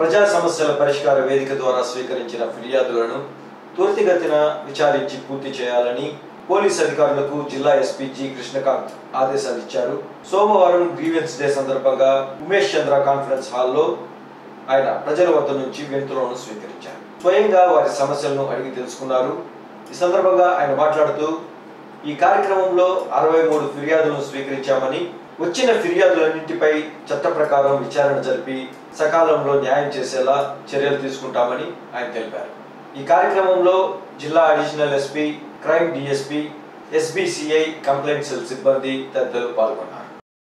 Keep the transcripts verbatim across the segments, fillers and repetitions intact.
ప్రజా సమస్యల పరిష్కార వేదిక ద్వారా స్వీకరించిన ఫిర్యాదులను త్వరితగతిన విచారించి పూర్తి చేయాలని పోలీస్ అధికారులకు జిల్లా ఎస్పీ జి కృష్ణకాంత్ ఆదేశాలు ఇచ్చారు. సోమవారం గ్రీవెన్స్ డే సందర్భంగా ఉమేష్ చంద్ర కాన్ఫరెన్స్ హాల్లో ఆయన ప్రజల వద్ద నుంచి వినతులను స్వీకరించారు. స్వయంగా వారి సమస్యలను అడిగి తెలుసుకున్నారు. ఈ సందర్భంగా ఆయన మాట్లాడుతూ ఈ కార్యక్రమంలో అరవై మూడు ఫిర్యాదులను స్వీకరించామని, వచ్చిన ఫిర్యాదులన్నింటిపై చట్ట ప్రకారం విచారణ జరిపి సకాలంలో న్యాయం చేసేలా చర్యలు తీసుకుంటామని ఆయన తెలిపారు. ఈ కార్యక్రమంలో జిల్లా additional SP, crime DSP, SBCI complaint cell సిబ్బంది తదితరులు పాల్గొన్నారు.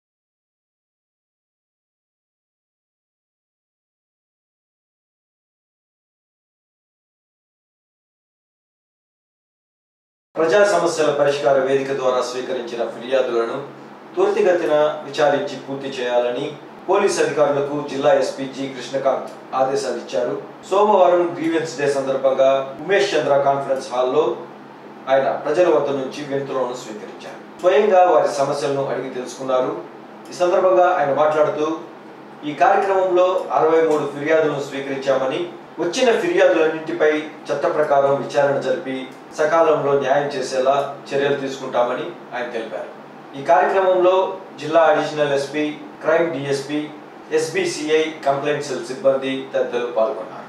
ప్రజా సమస్యల పరిష్కార వేదిక ద్వారా స్వీకరించిన ఫిర్యాదులను త్వరితగతిన విచారించి పూర్తి చేయాలని పోలీస్ అధికారులకు జిల్లా ఎస్పీ జి కృష్ణకాంత్ ఆదేశాలు ఇచ్చారు. సోమవారం గ్రీవెన్స్ డే సందర్భంగా ఉమేష్ చంద్ర కాన్ఫరెన్స్ హాల్లో ఆయన ప్రజల వద్ద నుంచి వినతులను స్వీకరించారు. స్వయంగా వారి సమస్యలను అడిగి తెలుసుకున్నారు. ఈ సందర్భంగా ఆయన మాట్లాడుతూ ఈ కార్యక్రమంలో అరవై మూడు ఫిర్యాదులను స్వీకరించామని, వచ్చిన ఫిర్యాదులన్నింటిపై చట్ట ప్రకారం విచారణ జరిపి సకాలంలో న్యాయం చేసేలా చర్యలు తీసుకుంటామని ఆయన తెలిపారు. ఈ కార్యక్రమంలో జిల్లా additional SP, crime DSP, SBCI complaint cell సిబ్బంది తదితరులు పాల్గొన్నారు.